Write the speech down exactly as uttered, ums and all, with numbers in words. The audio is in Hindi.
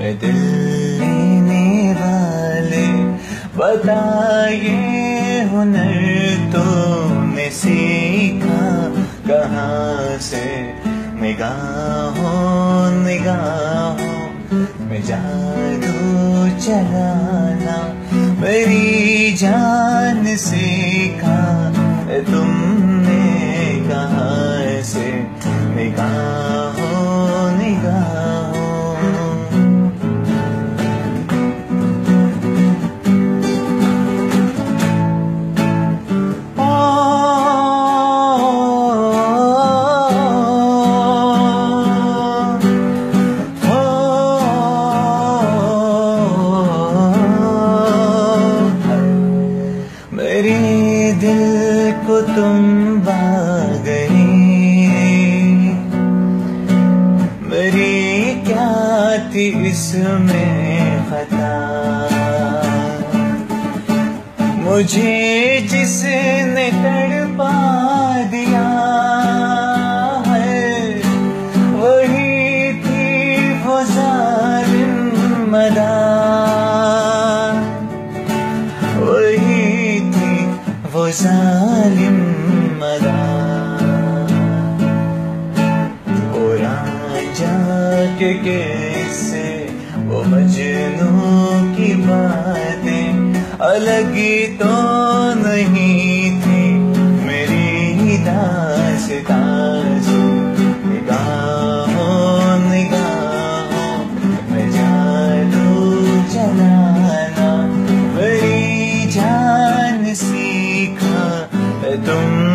दिल लेने वाले बताइए, हुनर तूने सीखा कहाँ से? निगाहों निगाहों में जादू चलाना मेरी जान सीखा तुमने कहाँ से? निगाहों निगाहों मेरे दिल को तुम भा गई, मेरी क्या थी इसमें खता? मुझे जिसने तड़पा दिया है वही थी वो जालिम मदा, वही थी वो जालिम मदा। के किस्से वो मजनू की बातें अलग ही तो नहीं थी मेरी दास्तां से। निगाहों निगाहों में जादू चलाना मेरी जान सीखा तुम